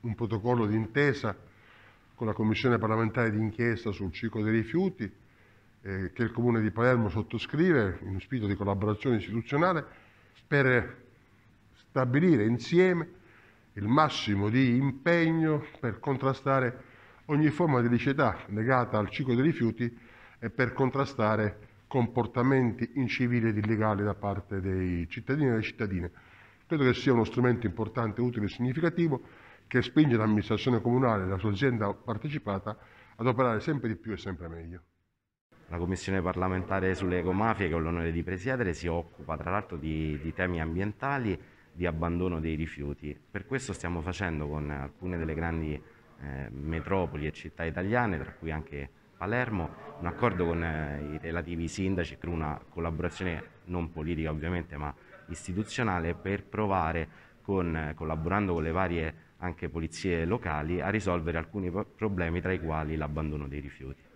un protocollo d'intesa con la Commissione parlamentare d'inchiesta sul ciclo dei rifiuti che il Comune di Palermo sottoscrive in spirito di collaborazione istituzionale per stabilire insieme il massimo di impegno per contrastare ogni forma di illiceità legata al ciclo dei rifiuti e per contrastare comportamenti incivili ed illegali da parte dei cittadini e delle cittadine. Credo che sia uno strumento importante, utile e significativo che spinge l'amministrazione comunale e la sua azienda partecipata ad operare sempre di più e sempre meglio. La Commissione parlamentare sulle ecomafie, che ho l'onore di presiedere, si occupa tra l'altro di temi ambientali, di abbandono dei rifiuti. Per questo stiamo facendo con alcune delle grandi metropoli e città italiane, tra cui anche Palermo, un accordo con i relativi sindaci per una collaborazione non politica ovviamente ma istituzionale per provare, collaborando con le varie anche polizie locali, a risolvere alcuni problemi tra i quali l'abbandono dei rifiuti.